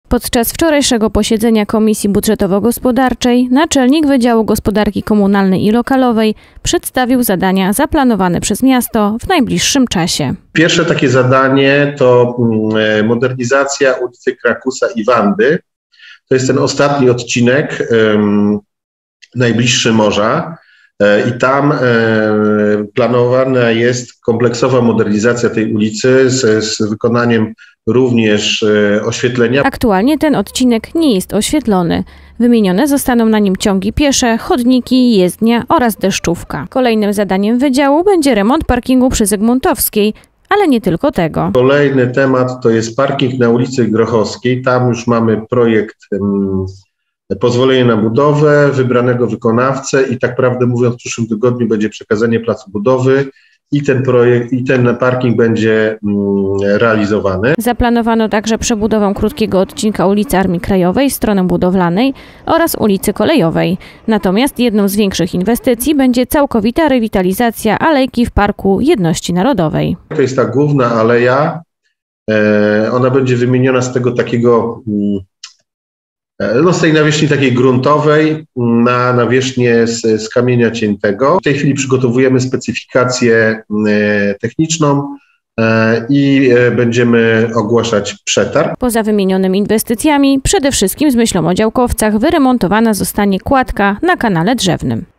Podczas wczorajszego posiedzenia Komisji Budżetowo-Gospodarczej naczelnik Wydziału Gospodarki Komunalnej i Lokalowej przedstawił zadania zaplanowane przez miasto w najbliższym czasie. Pierwsze takie zadanie to modernizacja ulicy Krakusa i Wandy. To jest ten ostatni odcinek, najbliższy morza. I tam planowana jest kompleksowa modernizacja tej ulicy z wykonaniem również oświetlenia. Aktualnie ten odcinek nie jest oświetlony. Wymienione zostaną na nim ciągi piesze, chodniki, jezdnia oraz deszczówka. Kolejnym zadaniem wydziału będzie remont parkingu przy Zygmuntowskiej, ale nie tylko tego. Kolejny temat to jest parking na ulicy Grochowskiej. Tam już mamy projekt pozwolenie na budowę, wybranego wykonawcę i tak prawdę mówiąc w przyszłym tygodniu będzie przekazanie placu budowy i ten projekt, i ten parking będzie realizowany. Zaplanowano także przebudowę krótkiego odcinka ulicy Armii Krajowej, strony budowlanej oraz ulicy Kolejowej. Natomiast jedną z większych inwestycji będzie całkowita rewitalizacja alejki w Parku Jedności Narodowej. To jest ta główna aleja, ona będzie wymieniona z tego takiego z tej nawierzchni takiej gruntowej na nawierzchnię z kamienia ciętego. W tej chwili przygotowujemy specyfikację techniczną i będziemy ogłaszać przetarg. Poza wymienionymi inwestycjami, przede wszystkim z myślą o działkowcach, wyremontowana zostanie kładka na kanale drzewnym.